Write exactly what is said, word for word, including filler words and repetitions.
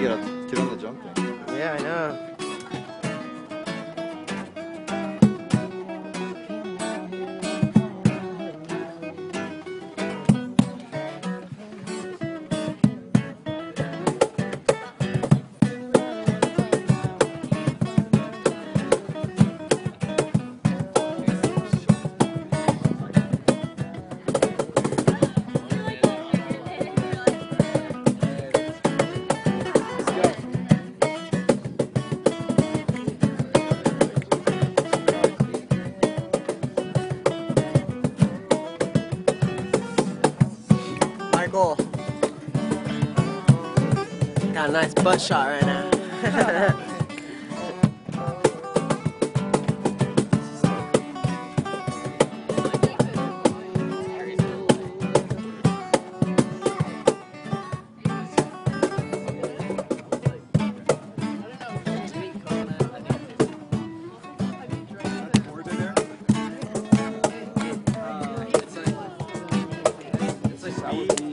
you gotta get on the jump thing. Yeah, I know. Michael, got a nice butt shot right now. It's like